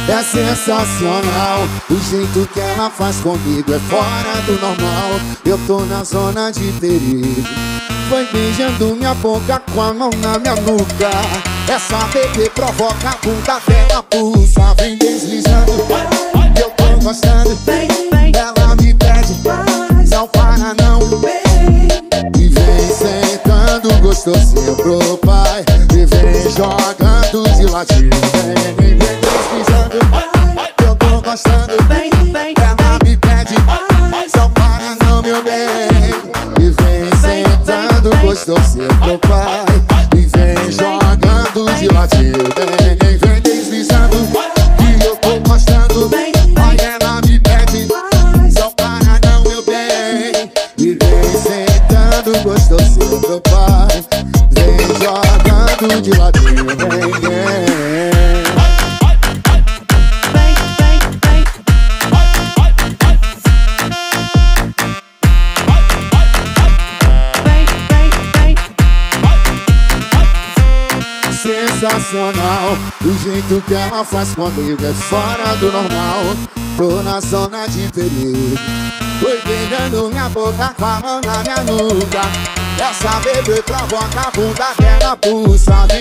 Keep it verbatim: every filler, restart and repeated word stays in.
É sensacional, o jeito que ela faz comigo é fora do normal. Eu tô na zona de perigo. Foi beijando minha boca com a mão na minha nuca. Essa bebê provoca a bunda dela pulsa. Vem deslizando, eu tô gostando. Ela me pede, não para não. E vem sentando gostosinho pro pai. E vem jogando de ladinho. Vem, vem, vem deslizando, eu tô gostando. Ela me pede, não para não, meu bem. E vem sentando gostosinho pro pai. E vem jogando de ladinho. Vem, vem, vem deslizando, que eu tô gostando. Aí ela me pede, não para não, meu bem. E vem sentando gostosinho pro pai. Vem jogando de ladinho. Vem, vem. Sensacional, o jeito que ela faz comigo é fora do normal. Tô na zona de perigo. Foi beijando minha boca com a mão na minha nuca. Essa bebê provoca a bunda dela pulsa.